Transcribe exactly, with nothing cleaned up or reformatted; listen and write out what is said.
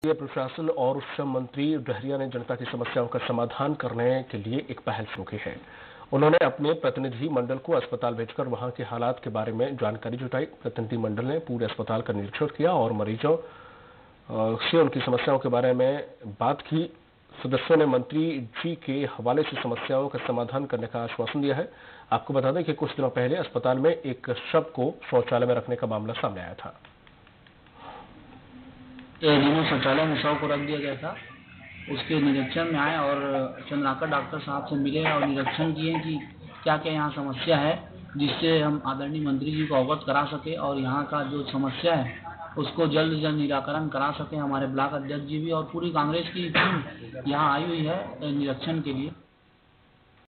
प्रशासन और श्रम मंत्री डहरिया ने जनता की समस्याओं का समाधान करने के लिए एक पहल शुरू की है। उन्होंने अपने प्रतिनिधि मंडल को अस्पताल भेजकर वहां के हालात के बारे में जानकारी जुटाई। प्रतिनिधि मंडल ने पूरे अस्पताल का निरीक्षण किया और मरीजों से उनकी समस्याओं के बारे में बात की। सदस्यों ने मंत्री जी के हवाले से समस्याओं का समाधान करने का आश्वासन दिया है। आपको बता दें कि कुछ दिनों पहले अस्पताल में एक शव को शौचालय में रखने का मामला सामने आया था। शौचालय में शव को रख दिया गया था। उसके निरीक्षण में आए और चंद्राकर डॉक्टर साहब से मिले और निरीक्षण किए कि क्या क्या यहाँ समस्या है, जिससे हम आदरणीय मंत्री जी को अवगत करा सके और यहाँ का जो समस्या है उसको जल्द से जल्द निराकरण करा सके। हमारे ब्लॉक अध्यक्ष जी भी और पूरी कांग्रेस की टीम यहाँ आई हुई है निरीक्षण के लिए।